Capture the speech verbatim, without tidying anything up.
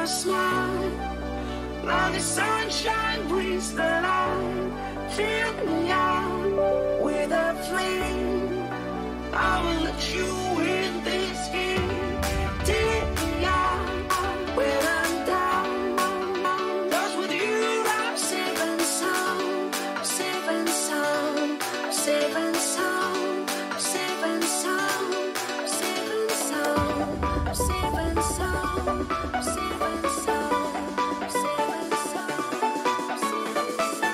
smile. Now the sunshine brings the light. Fill me out with a flame. I will let you in this game. Take me out when I'm down. 'Cause with you I'm safe and sound. I'm safe and sound. I'm safe and sound. I'm safe and sound. I'm safe and sound. I'm safe and sound. I'm safe and sound. I'm safe and sound. I'm safe and sound.